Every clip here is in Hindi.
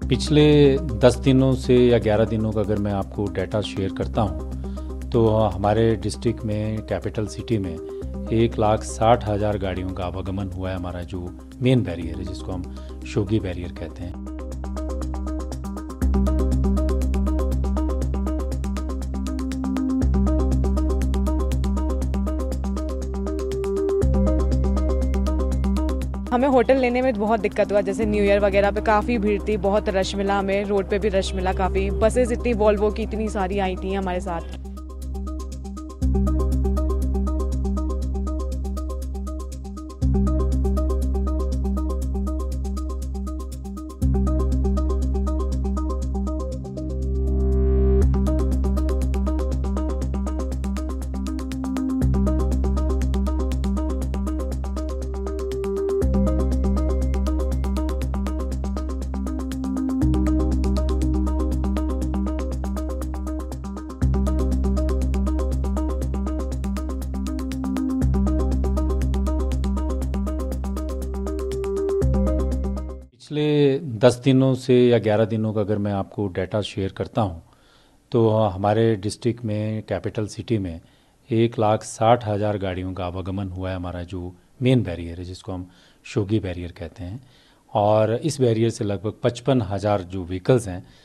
पिछले 10 दिनों से या 11 दिनों का अगर मैं आपको डाटा शेयर करता हूँ तो हमारे डिस्ट्रिक्ट में कैपिटल सिटी में 1,60,000 गाड़ियों का आवागमन हुआ है। हमारा जो मेन बैरियर है जिसको हम शोगी बैरियर कहते हैं। हमें होटल लेने में बहुत दिक्कत हुआ, जैसे न्यू ईयर वगैरह पे काफ़ी भीड़ थी, बहुत रश मिला हमें, रोड पे भी रश मिला काफ़ी। बसेस इतनी वॉल्वो की इतनी सारी आई थी हमारे साथ। पिछले 10 दिनों से या 11 दिनों का अगर मैं आपको डाटा शेयर करता हूँ तो हमारे डिस्ट्रिक्ट में कैपिटल सिटी में 1,60,000 गाड़ियों का आवागमन हुआ है। हमारा जो मेन बैरियर है जिसको हम शोगी बैरियर कहते हैं, और इस बैरियर से लगभग 55,000 जो व्हीकल्स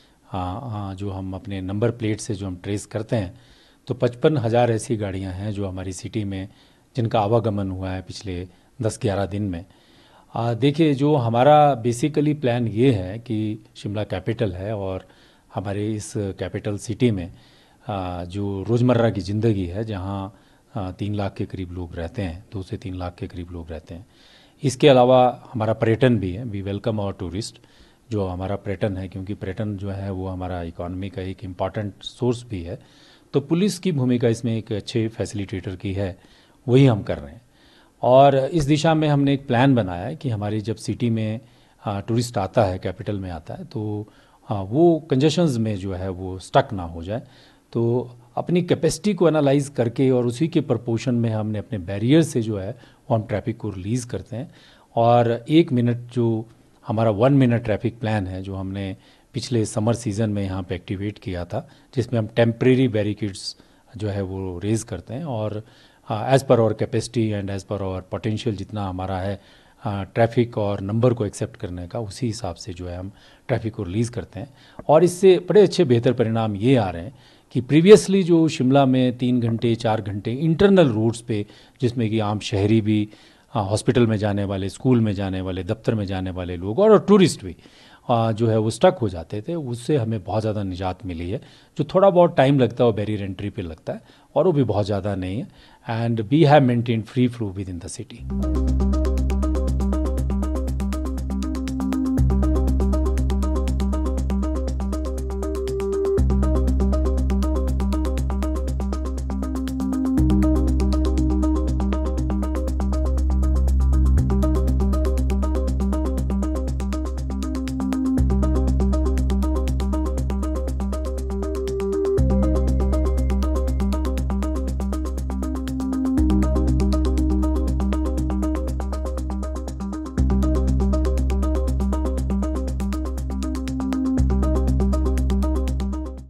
हैं जो हम अपने नंबर प्लेट से जो हम ट्रेस करते हैं, तो 55,000 ऐसी गाड़ियाँ हैं जो हमारी सिटी में जिनका आवागमन हुआ है पिछले 10-11 दिन में। देखिए, जो हमारा बेसिकली प्लान ये है कि शिमला कैपिटल है और हमारे इस कैपिटल सिटी में जो रोज़मर्रा की ज़िंदगी है, जहाँ 3 लाख के करीब लोग रहते हैं, 2 से 3 लाख के करीब लोग रहते हैं। इसके अलावा हमारा पर्यटन भी है। वी वेलकम आवर टूरिस्ट, जो हमारा पर्यटन है, क्योंकि पर्यटन जो है वो हमारा इकॉनमी का एक इम्पॉर्टेंट सोर्स भी है। तो पुलिस की भूमिका इसमें एक अच्छे फैसिलिटेटर की है, वही हम कर रहे हैं। और इस दिशा में हमने एक प्लान बनाया है कि हमारी जब सिटी में टूरिस्ट आता है, कैपिटल में आता है, तो वो कंजेशंस में जो है वो स्टक ना हो जाए। तो अपनी कैपेसिटी को एनालाइज करके और उसी के प्रपोर्शन में हमने अपने बैरियर से जो है वो हम ट्रैफिक को रिलीज़ करते हैं। और 1 मिनट जो हमारा 1 मिनट ट्रैफिक प्लान है, जो हमने पिछले समर सीज़न में यहाँ पे एक्टिवेट किया था, जिसमें हम टेम्परेरी बैरिकेड्स जो है वो रेज करते हैं और as per our capacity and as per our potential जितना हमारा है ट्रैफिक और नंबर को एक्सेप्ट करने का, उसी हिसाब से जो है हम ट्रैफिक को रिलीज़ करते हैं। और इससे बड़े अच्छे बेहतर परिणाम ये आ रहे हैं कि प्रीवियसली जो शिमला में 3 घंटे 4 घंटे इंटरनल रूट्स पे, जिसमें कि आम शहरी भी, हॉस्पिटल में जाने वाले, स्कूल में जाने वाले, दफ्तर में जाने वाले लोग और टूरिस्ट भी जो है वो स्टक हो जाते थे, उससे हमें बहुत ज़्यादा निजात मिली है। जो थोड़ा बहुत टाइम लगता है वो बैरियर एंट्री पे लगता है, और वो भी बहुत ज़्यादा नहीं है। And we have maintain free flow within the city.